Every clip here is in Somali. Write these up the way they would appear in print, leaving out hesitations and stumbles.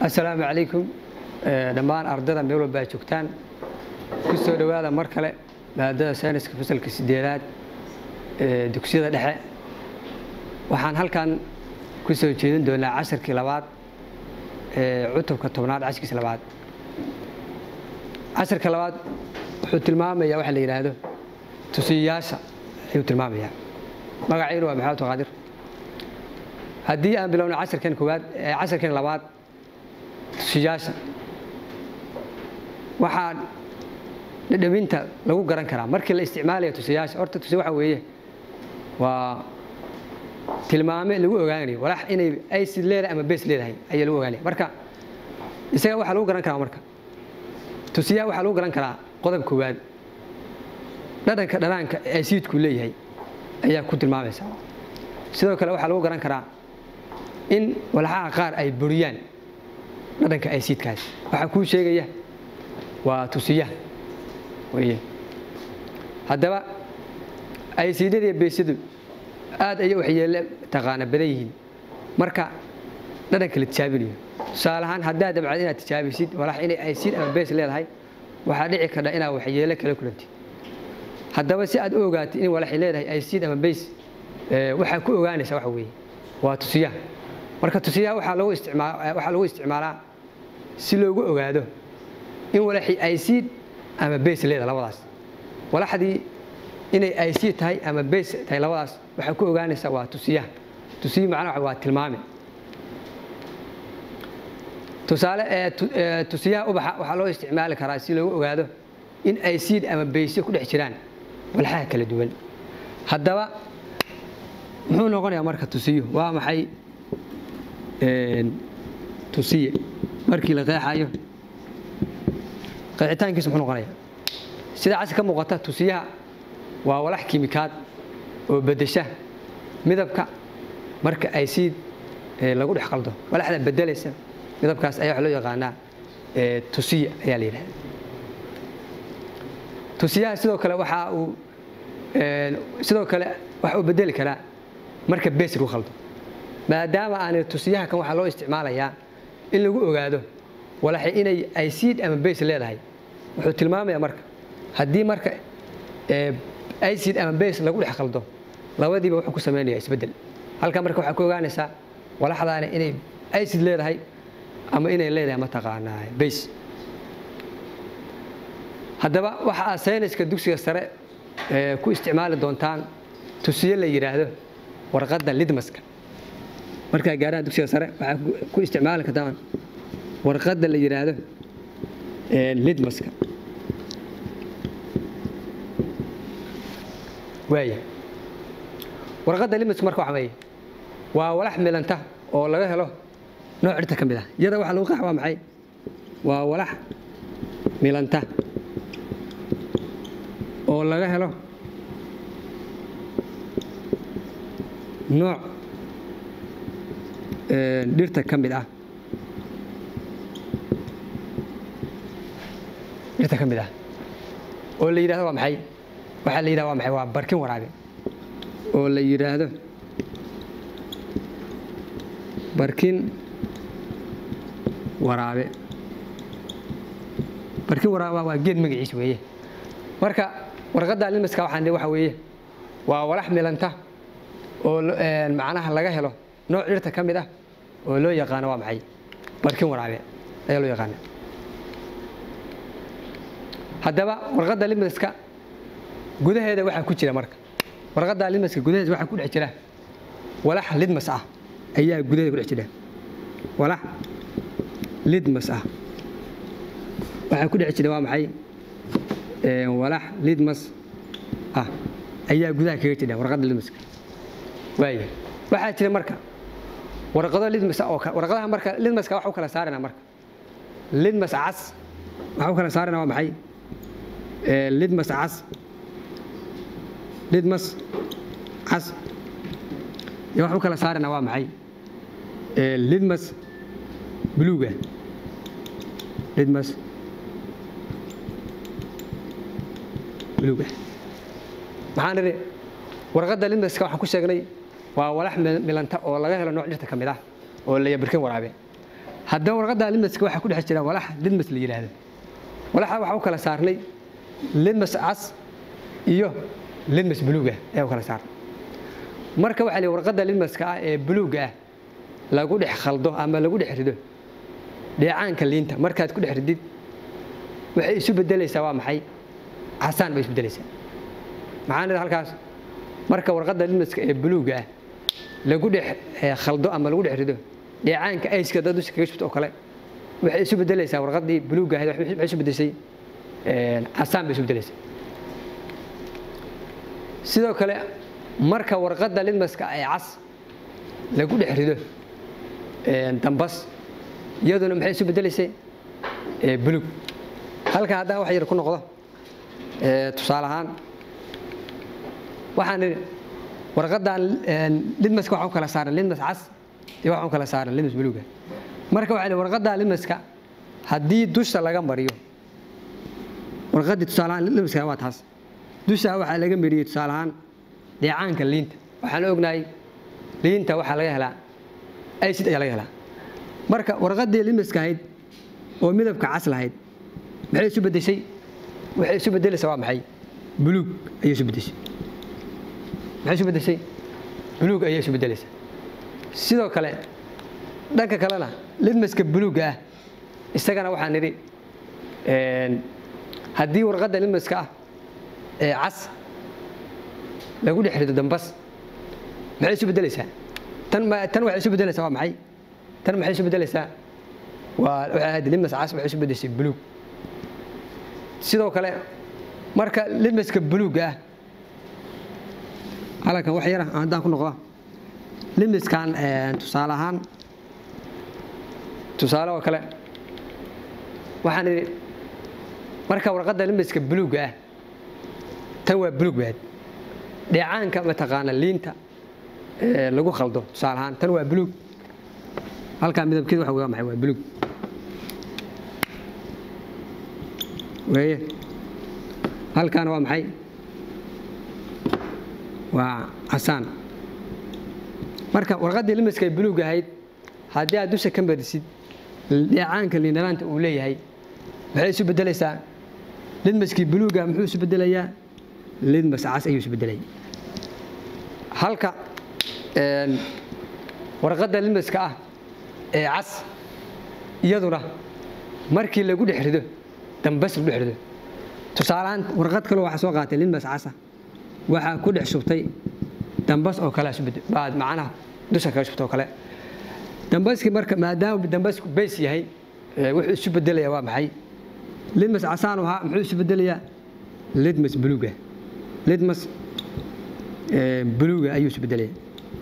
السلام عليكم دمان أردنا ميلو باجوكتان كسر دواء مركلة بعد سنة كفصل كسديرات دكسيرة دحى وحن هل كان كسر جديد دون 10 كيلوات عتب كتبنات 10 كيلوات 10 كيلوات حط المام يا واحد اللي هذا تسياسة حط المام يا ما قاعدين ومحاولة قادر هدي أنا بلون 10 كان كوبات 10 كيلوات تسياسة waxaan dhadhaminta lagu garan karaa markii la isticmaalayo tusiyaasha horta tusi waxa weeye waa tilmaame lagu ogaanayo walax inay acid leedahay ama base leedahay ayaa lagu ogaanaya marka isaga waxa lagu garan karaa marka tusiyaha waxa lagu garan karaa qodob koowaad dhadhanka dhanaanka acidku leeyahay ayaa ku tilmaamaysa sidoo kale waxa lagu garan karaa in walaxaha qaar ay buriyaan dhadhanka acidkaas waxa ku sheegaya وتوسيه ويه هذا أي سيدة بيسدو هذا أي وحية تقانا بديهين مركا لنا كل تشابيني صالحان هذا بعدين تشابي سيد وراح إني أي سيد أو بيس اللي هاي وحديع كذا إنا وحية لك كلكلتي هذا بس أد أوجات إني ولا حيلة هاي أي سيد أو بيس وحكوا أوجاني سواء ويه وتوسيه مركا توسيه وحلو استعماله سلوجو أوجاده إن ولا حي أيسيد أما بيس ليدا لوضعس ولا حدي إن أيسيد هاي أما بيس هاي لوضعس وحكوا جاني سوا تسيه معنا عوات المامي تسيه وحلو استعمال كراسي لو وهذا إن أيسيد أما بيس كل حشران ولا حاجة كلا دول هذا هو نقول يا مركز تسيه ومحي تسيه مركي لغاية حاجة قاعدتان كيس محنو قنايا سيدا عاسي كموقتا توسيها وولاح كيميكات وبدشه مدبكا marka ay siid lagu dhex qaldo wala xad bedelaysa midabkaas ayaa wax loo yaqaanaa tusiya ayaa la yiraahdaa tusiyaha sidoo kale waxa uu bedeli karaa marka base lagu qaldo maadaama aan tusiyaha kan waxa loo isticmaalayaa in lagu ogaado wala inay acid ama base leedahay wuxuu tilmaamayaa marka hadii marka acid ama base lagu dhex qaldo labadiiba wuxuu ku sameeyaa isbedel halka marka waxa ku ogaanaysaa walaxdaana inay acid leedahay ama inay leedahay ma taqaanaa base hadaba waxa sayniska dugsiga sare ku isticmaali doontaan tusiye la yiraahdo warqadda lidmaska marka gaaraan dugsiga sare waxa ku isticmaali kartaan warqadda la yiraahdo lidmaska waaya warqadda lidmaska marka waxa weeye waa walax milanta oo laga helo nooc dhirta kamid ah iyada waxa lagu qaxwa maxay waa walax milanta oo laga helo nooc dhirta kamid ah dhirta kamid ah oo la yiraahdo waa maxay waxa la yiraahdo waa maxay waa barkin waraabe oo la yiraahdo barkin waraabe waa geed magaciis weeye marka warqadda lidmaska waxa weeye waa walax milanta oo macnaha laga helo nooc dhirta kamid ah oo loo yaqaan waa maxay barkin waraabe ayaa loo yaqaan hadaba warqadda lidmaska gudaheeda waxa ku jira marka warqadda lidmaska gudaheeda waxa ku dhex jira walax lidmas ah ayaa gudaheeda ku dhex jira walax lidmas ah waxa ku dhex jira waa maxay walax lidmas ah ayaa gudaha kaga jira warqadda lidmaska waaya waxa jira marka warqado lidmas oo warqadaha marka lidmaska waxa uu kala saarana marka lidmas cas waxa uu kala saarana waa maxay lidmas cas iyo waxa uu kala saarana waa maxay lidmas buluuga maxaan niri warqadda lidmaska waxa ku sheegnay waa walax milanta oo laga helo nooc dhirta kamid ah oo la yabirkin waraabe haddaba warqadda lidmaska waxaa ku dhex jira walax lidmas la yidhaahdo walaxa waxaa u kala saarnay lidmas cas iyo lidmas buluuga ayaa u kala saarnay marka waxaa la warqadda lidmaska ah ee buluuga ah lagu dhex khaldo ama lagu dhex rido dheecaanka liinta markaad ku dhex ridid waxay isu bedelaysaa waa maxay casaan bay isu bedelaysaa maxaan halkaas marka warqadda lidmaska ee buluuga ah lagu dhex khaldo ama lagu dhex rido dheecaanka ayska dad dusha kaga shubto oo kale waxay isu bedelaysaa warqaddii buluuga ahayd waxay isu bedeshay casaan bay isu bedelaysaa sidoo kale marka warqadda lidmaska ee cas lagu dhex rido dambas iyaduna maxay isu bedelaysay buluug halka haddaan wax yar ku noqdo tusaale ahaan waxaan warqaddan lidmaska waxaa u kala saaran lidmas cas iyo waxaa u kala saaran lidmas buluuga marka waxaa warqadda lidmaska haddii dusha laga mariyo warqaddii tusaale ahaan lidmaska waa taas dusha waxaa laga mariyey tusaale ahaan dheecaanka liinta waxaan ognahay liinta waxaa laga helaa acid ayaa laga helaa marka warqaddii lidmaska ahayd oo midabka cas lahayd maxay isu bedeshay waxay isu bedelaysaa waa maxay buluug ayay isu bedeshay maxay isu bedeshay buluug ayay isu bedelaysaa sidoo kale dhanka kalena lidmaska buluuga ah isagana waxaan nidhi haddii warqadda lidmaska ah ee cas lagu dhex rido dambas maxay isu bedelaysaa tan waxay isu bedelaysaa waa maxay tan maxay isu bedelaysaa waa waxay ahayd lidmas cas waxay isu bedeshay buluug sidoo kale marka lidmaska buluuga ah halkan wax yar haddaan ku noqdo lidmaskan tusaale ahaan tusaale oo kale waxaan idhi marka warqadda lidmaska buluuga ah tan waa buluug baad dheecaanka mataqaana liinta lagu khaldo tusaale ahaan tan waa buluug halkaa midabkeedu waxa maxay waa buluug weeye halkaana waa maxay waa casaan marka warqaddii lidmaska ay buluug ahayd haddii aad dusha ka marisid dheecaanka liindhanaanta uu leeyahay maxay isu bedelaysaa lidmaskii buluuga muxuu isu bedelayaa lidmas cas ayuu isu bedelaya halka warqadda lidmaska ah ee cas iyaduna markii lagu dhex rido dambas lagu dhex rido tusaalehaan warqad kale waxaa soo qaatay lidmas casa waxaa ku dhex shubtay dambas oo kale baad macnaha dusha kaga shubtay oo kale dambaskii marka maadaama dambasku bays yahay wuxuu isu bedelayaa waa maxay lidmas casaan ahaa muxuu isu bedelayaa lidmas buluuga lidmas buluuga ayuu isu bedelayaa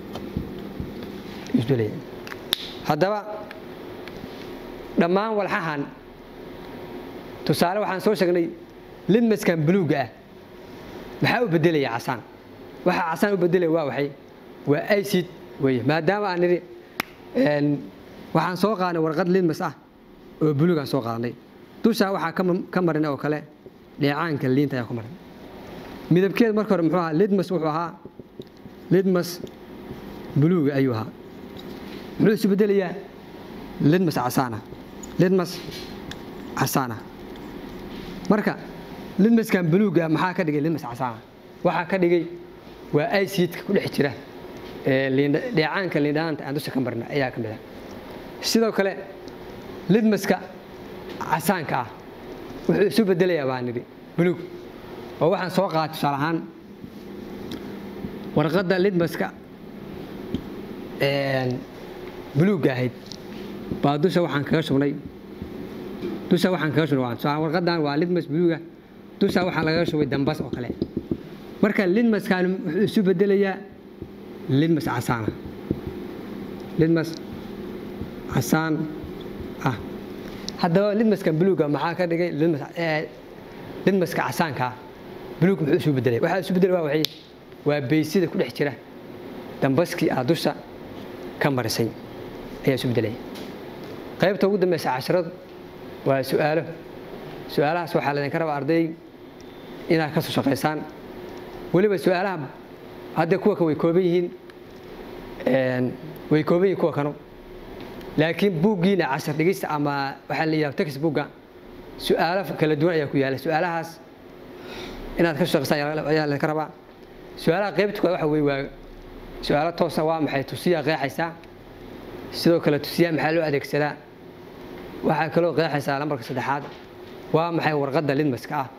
haddaba dhammaan walxahan tusaale waxaan soo sheegnay lidmaskan buluuga ah maxaa u bedelaya casaan waxa casaan u bedelaya waa waxay waa acid weeye maadaama aan nidhi waxaan soo qaadnay warqad lidmas ah oo buluug aan soo qaadnay dushaa waxaa ka marin oo kale dheecaanka liinta ayaa ku marin midabkeed marka hore muxuu ahaa lidmas wuxuu ahaa lidmas buluuga ayuu ahaa muxuu isu bedelayaa lidmas casaana lidmas casaana marka lidmaskan buluuga maxaa ka dhigay lidmas casaana waxaa ka dhigay waa acidka ku dhex jira dheecaanka liindhanaanta aan dusha ka marna ayaa ka mid ah sidoo kale lidmaska casaanka ah wuxuu isu bedelayaa baa nidhi buluug oo waxaan soo qaatay tusaale ahaan warqadda lidmaska buluugga ahayd baa dusha waxaan kaga shubnay warqaddan waa lidmas buluuga dusha waxaa lagaga shubay dambas oo kale marka lidmaskan wuxuu isu bedelayaa lidmas casaana lidmas casaan ah haddaba lidmaskan buluuga maxaa ka dhigay lidmaska casaanka ah buluug muxuu isu bedelay waxaa isu bedelay waa waxay waa beysida ku dhex jira dambaskii aad dusha ka marisay ayaa isu bedelaya qaybta ugu dambaysa casharadu waa su'aalahaas waxaa laydinka rabaa arday inaad ka soo shaqaysaan weliba su'aalaha hadda kuwa ka way kooban yihiin kuwa kanu laakiin buuggiina cashar dhigista ama waxa la yiraahdo text buugga su'aalo kala duwan ayaa ku yaala su'aalahaas inaad ka shaqeysaan ayaa la rabaa su'aalaha qaybta waxa weeye su'aalo toos ah waa maxay tusiya qeexaysaa sidoo kale tusiya maxaa loo adeegsadaa waxa kale oo qeexaysaa lambarka saddexaad waa maxay warqadda lidmaska ah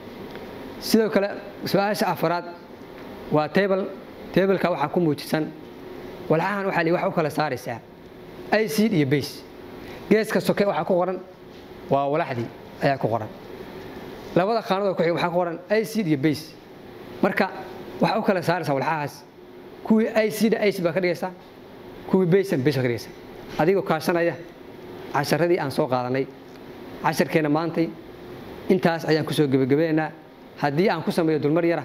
sidoo kale su'aasha afraad waa table-ka waxa ku muujisan walxahan waxa li wax u kala saaraysaa acid iyo base geeska soke waxa ku qoran waa walaxdii ayaa ku qoran labada qaanado ku xigay waxa ku qoran acid iyo base marka waxa u kala saaraysaa walxahaas kuwii acid ba ka dhigaysa kuwii base ka dhigaysa adigoo kaashanaya casharadii aan soo qaadanay casharkeena maantay intaas ayaan ku soo gabagabeynaa haddii aan ku sameeyo dulmar yara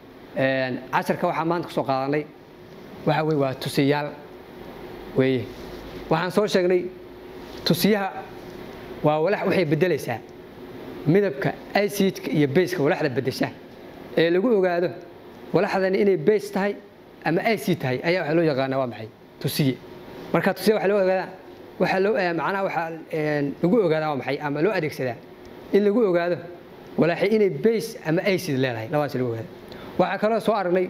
casharka waxaan maanta ku soo qaadanay waxa weeye waa tusiyaal weeye waxaan soo sheegnay tusiyaha waa walax waxay bedelaysaa midabka acidka iyo base-ka walaxda bedesha ee lagu ogaado walaxdan inay base tahay ama acid tahay ayaa waxa loo yaqaanaa waa maxay tusiye marka tusiye waxa loo ogaadaa waxa loo macnaha waxa lagu ogaadaa waa maxay ama loo adeegsadaa in lagu ogaado walaxi inay base ama acid leedahay labaas lagu ogaado waxa kale oo soo aragnay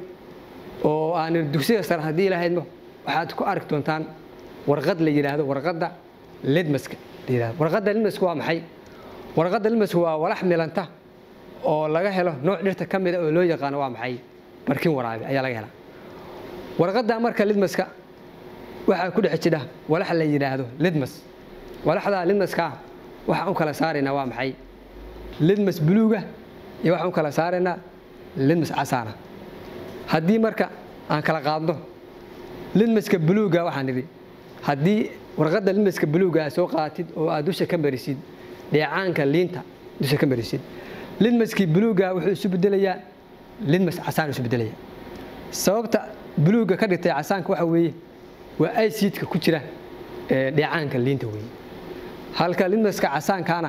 oo aan dugsiga sare hadii ilaahaymo waxaad ku arki doontaan warqad la yiraahdo warqadda lidmaska warqadda lidmaska waa maxay warqadda lidmaska waa walax milanta oo laga helo nooc dhirta kamid ah oo loo yaqaan waa maxay barkin waraabi ayaa laga helaa warqadda marka lidmaska waxa ku dhex jira walax la yiraahdo lidmas walaxda lidmaska waxa uu kala saarayna waa maxay lidmas buluuga iyo waxa uu kala saarayna lidmas casaana haddii marka aan kala qaadno lidmaska buluuga waxaan nidhi haddii warqadda lidmaska buluuga soo qaatid oo aad dusha ka marisid dheecaanka liinta dusha ka marisid lidmaskii buluuga wuxuu isu bedelayaa lidmas casaan isu bedelayaa sababta buluuga ka dhigtay casaanka waxa weeye waa acidka ku jira dheecaanka liinta weeye halka lidmaska casaankaana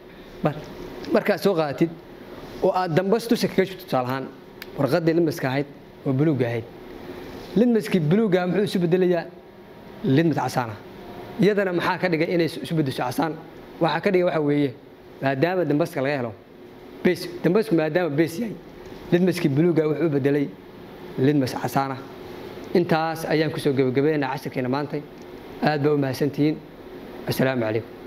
marka soo qaatid oo aad dambas dusha kaga shubto tusaalahaan warqadda lidmaska ahayd oo buluuga ahayd lidmaskii buluuga muxuu isu bedelayaa lidmas casaana iyadana maxaa ka dhigay inay isu bedesho casaan waxa ka dhigay waxa weeye maadaama dambaska laga helo base dambasku maadaama base yahay lidmaskii buluuga wuxuu bedelay lidmas casaana intaas ayaan ku soo gabagabeynaa casharkeena maanta aad baa u mahadsantihiin assalaamu calaykum